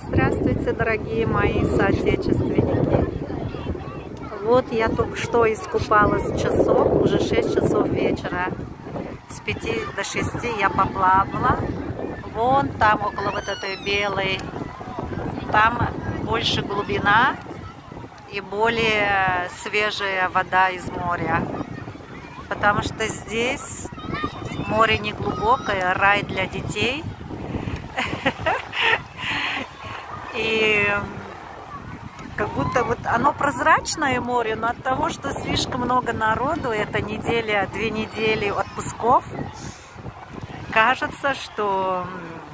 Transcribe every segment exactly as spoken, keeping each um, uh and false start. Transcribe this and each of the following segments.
Здравствуйте, дорогие мои соотечественники. Вот я только что искупалась часок, уже шесть часов вечера. С пяти до шести я поплавала. Вон там, около вот этой белой, там больше глубина и более свежая вода из моря. Потому что здесь море не глубокое, рай для детей. И как будто вот оно прозрачное море, но от того, что слишком много народу, это неделя, две недели отпусков, кажется, что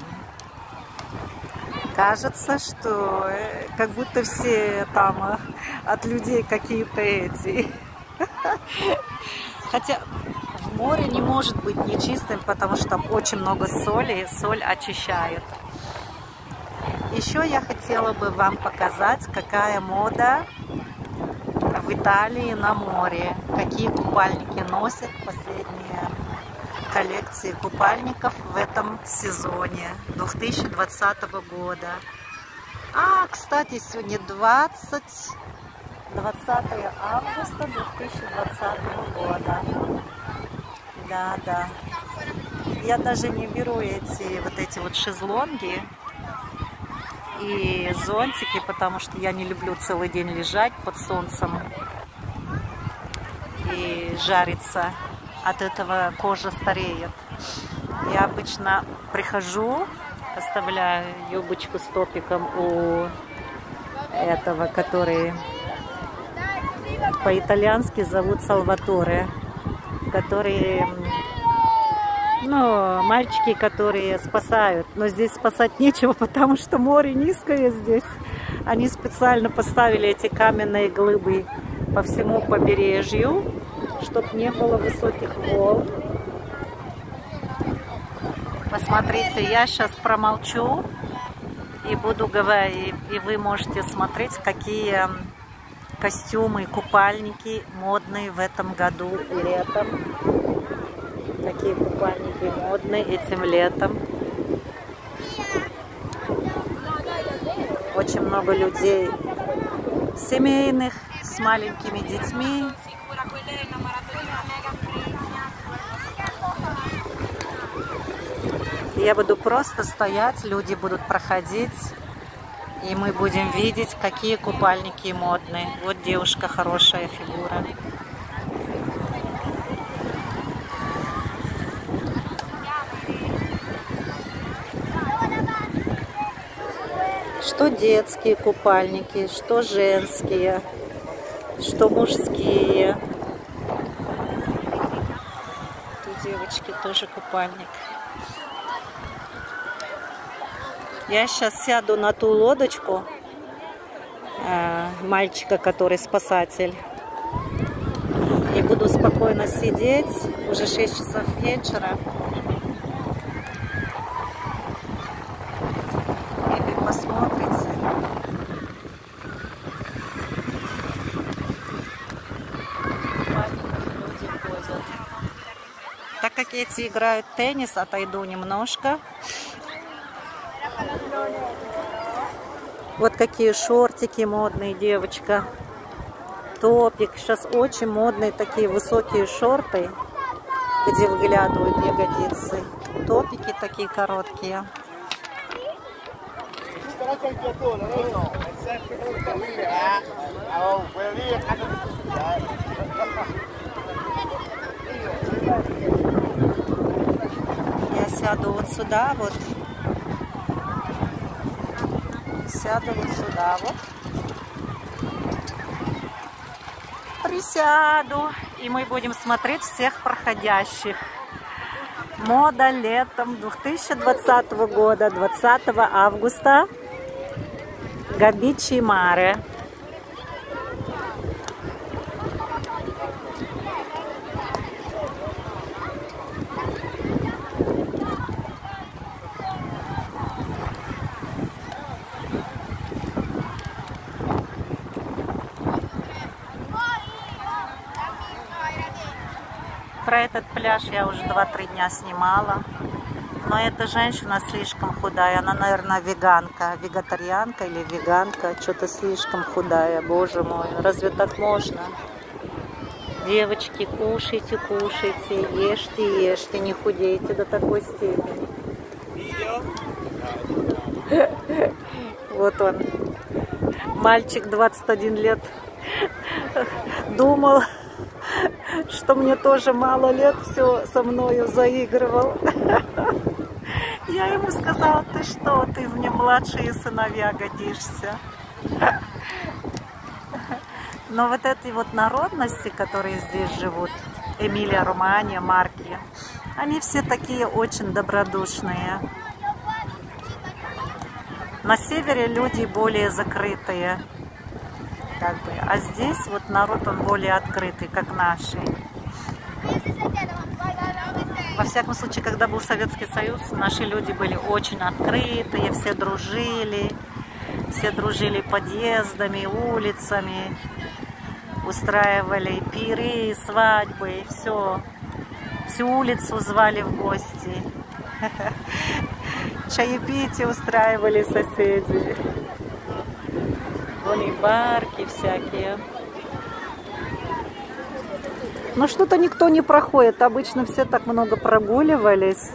кажется, что как будто все там от людей какие-то эти. Хотя в море не может быть нечистым, потому что там очень много соли, и соль очищает. Еще я хотела бы вам показать, какая мода в Италии на море. Какие купальники носят, последние коллекции купальников в этом сезоне две тысячи двадцатого года. А, кстати, сегодня двадцатое августа две тысячи двадцатого года. Да, да. Я даже не беру эти вот эти вот шезлонги и зонтики, потому что я не люблю целый день лежать под солнцем и жариться. От этого кожа стареет. Я обычно прихожу, оставляю юбочку с топиком у этого, который по-итальянски зовут Салваторе, который... Ну, мальчики, которые спасают. Но здесь спасать нечего, потому что море низкое здесь. Они специально поставили эти каменные глыбы по всему побережью, чтобы не было высоких волн. Посмотрите, я сейчас промолчу и буду говорить, и вы можете смотреть, какие костюмы, купальники модные в этом году летом. Какие купальники модные этим летом. Очень много людей семейных, с маленькими детьми. Я буду просто стоять, люди будут проходить, и мы будем видеть, какие купальники модные. Вот девушка, хорошая фигура. Что детские купальники, что женские, что мужские. Тут девочки тоже купальник. Я сейчас сяду на ту лодочку э, мальчика, который спасатель, и буду спокойно сидеть. Уже шесть часов вечера. Посмотрите. Люди ходят. Так как эти играют в теннис, отойду немножко. Вот какие шортики модные, девочка. Топик. Сейчас очень модные такие высокие шорты, где выглядывают ягодицы. Топики такие короткие. Я сяду вот сюда вот. Сяду вот сюда вот. Присяду. И мы будем смотреть всех проходящих. Мода летом две тысячи двадцатого года, двадцатого августа. Габичи Маре. Про этот пляж я уже два-три дня снимала. Но эта женщина слишком худая. Она, наверное, веганка. Вегетарианка или веганка. Что-то слишком худая. Боже мой, разве так можно? Девочки, кушайте, кушайте. Ешьте, ешьте. Не худейте до такой степени. Вот он. Мальчик, двадцать один лет. Думал, что мне тоже мало лет, все со мною заигрывал. Я ему сказала: ты что, ты мне младшие сыновья годишься. Но вот эти вот народности, которые здесь живут, Эмилия-Романья, Марки, они все такие очень добродушные. На севере люди более закрытые, как бы, а здесь вот народ, он более открытый, как наши. Во всяком случае, когда был Советский Союз, наши люди были очень открытые, все дружили, все дружили подъездами, улицами, устраивали пиры, свадьбы, все, всю улицу звали в гости. Чаепитие устраивали соседи. Вон и барки всякие. Но что-то никто не проходит. Обычно все так много прогуливались.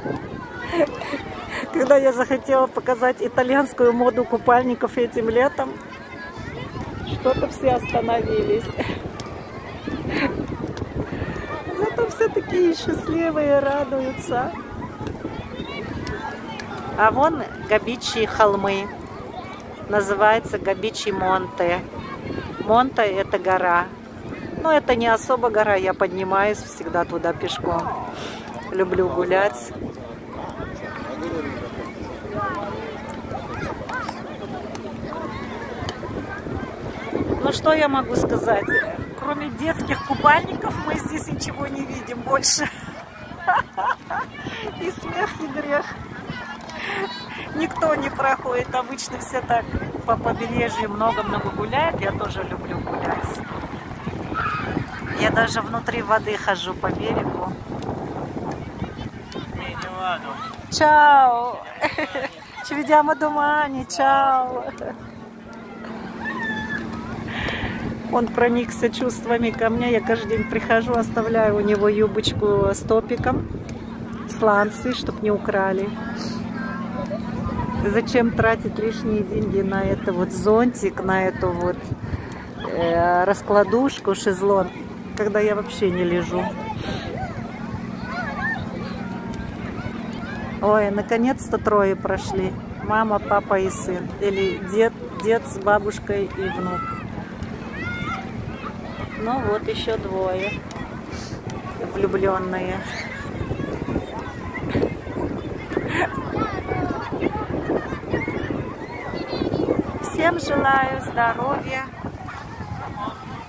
Когда я захотела показать итальянскую моду купальников этим летом, что-то все остановились. Зато все такие счастливые, радуются. А вон Габичи холмы. Называется Габичи Монте. Монте — это гора. Но это не особо гора. Я поднимаюсь всегда туда пешком. Люблю гулять. Ну что я могу сказать? Кроме детских купальников мы здесь ничего не видим больше. И смех, и грех. Никто не проходит. Обычно все так по побережью много-много гуляют. Я тоже люблю гулять. Я даже внутри воды хожу по берегу. Чао! Ci vediamo domani, чао! Он проникся чувствами ко мне. Я каждый день прихожу, оставляю у него юбочку с топиком, сланцы, чтобы не украли. Зачем тратить лишние деньги на это вот зонтик, на эту вот э, раскладушку, шезлонг, когда я вообще не лежу. Ой, наконец-то трое прошли. Мама, папа и сын. Или дед, дед с бабушкой и внук. Ну вот еще двое влюбленные. Всем желаю здоровья,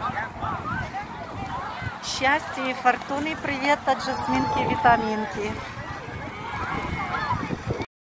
счастья и фортуны. Привет от Жасминки Витаминки.